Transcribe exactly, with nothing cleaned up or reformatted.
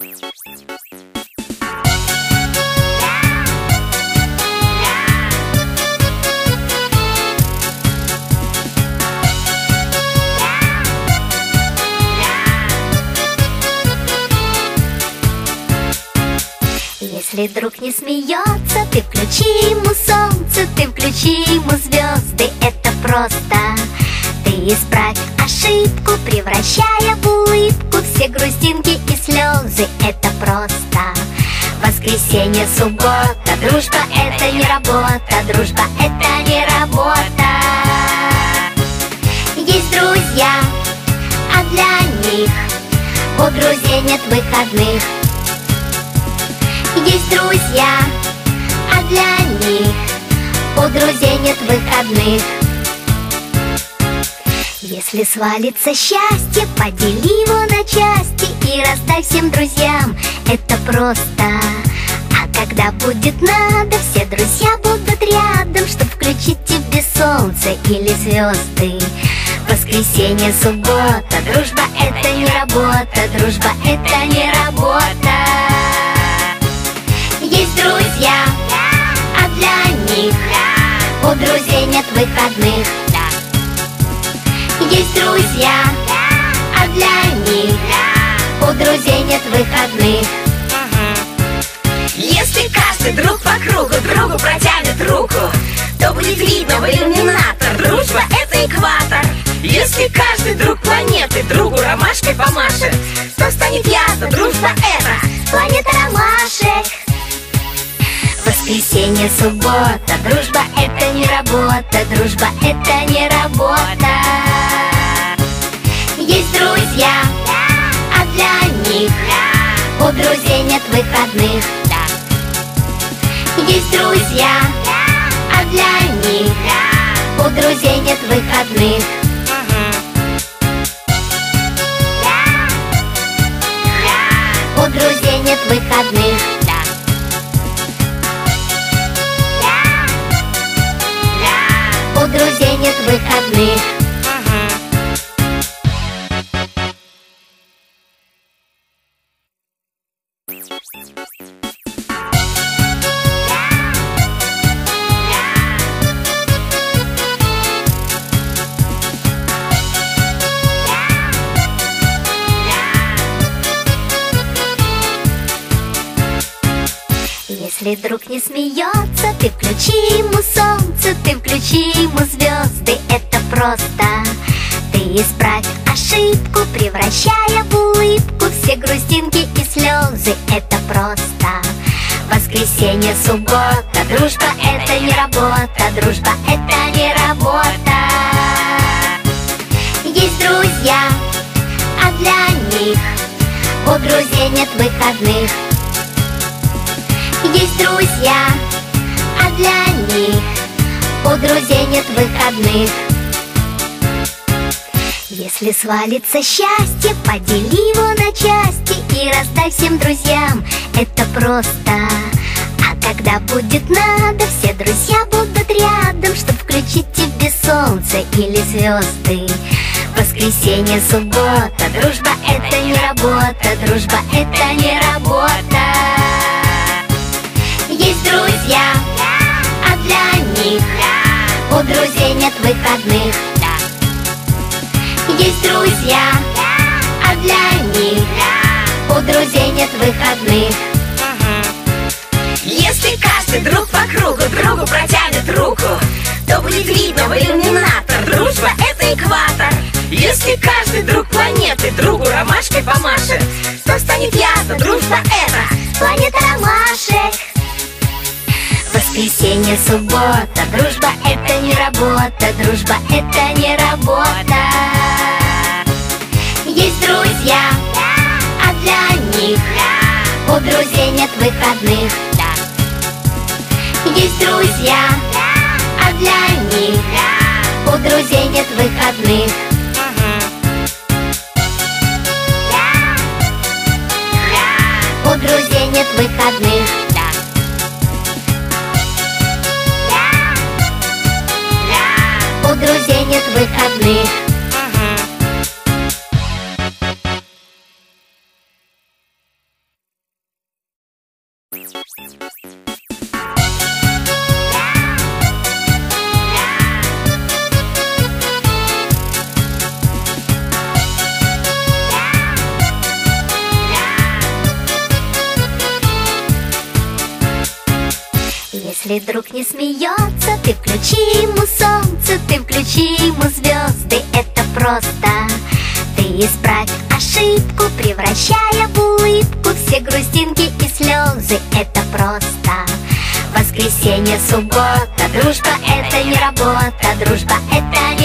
Если друг не смеется, ты включи ему солнце, ты включи ему звезды, это просто. Ты исправь ошибку, превращая в улыбку все грустинки и слезы, это просто. Воскресенье, суббота, дружба это не работа, дружба это не работа. Есть друзья, а для них у друзей нет выходных. Есть друзья, а для них у друзей нет выходных. Если свалится счастье, подели его на части и раздай всем друзьям, это просто. А когда будет надо, все друзья будут рядом, чтоб включить тебе солнце или звезды. Воскресенье, суббота, дружба это не работа, дружба это не работа. Есть друзья, а для них у друзей нет выходных. Есть друзья, а для них у друзей нет выходных. Если каждый друг по кругу другу протянет руку, то будет видно в иллюминатор, дружба это экватор. Если каждый друг планеты другу ромашкой помашет, то станет ясно, дружба это планета ромашек. Воскресенье, суббота, дружба это не работа, дружба это не работа. Есть друзья, а для них у друзей нет выходных. Есть друзья, а для них у друзей нет выходных. У друзей нет выходных. У друзей нет выходных. Если друг не смеется, ты включи ему солнце, ты включи ему звезды, это просто. Ты исправь ошибку, превращая в улыбку все грустинки и слезы, это просто. Воскресенье, суббота, дружба это не работа, дружба это не работа. Есть друзья, а для них у друзей нет выходных. Есть друзья, а для них у друзей нет выходных. Если свалится счастье, подели его на части и раздай всем друзьям, это просто. А когда будет надо, все друзья будут рядом, чтоб включить тебе солнце или звезды. Воскресенье, суббота, дружба это не работа, дружба это не работа. Есть друзья, а для них у друзей нет выходных. Есть друзья, а для них у друзей нет выходных. Если каждый друг по кругу другу протянет руку, то будет видно в иллюминатор, дружба это экватор. Если каждый друг планеты другу ромашкой помашет, то станет ясно, дружба это планета ромашек. Воскресенье, суббота, дружба это не работа, дружба это не работа. Есть друзья, а для них у друзей нет выходных. Есть друзья, а для них у друзей нет выходных. У друзей нет выходных. У друзей нет выходных. Если друг не смеется, ты включи ему солнце, ты включи ему звезды. Это просто. Ты исправь ошибку, превращая в улыбку все грустинки и слезы. Это просто. Воскресенье, суббота, дружба — это не работа, дружба — это не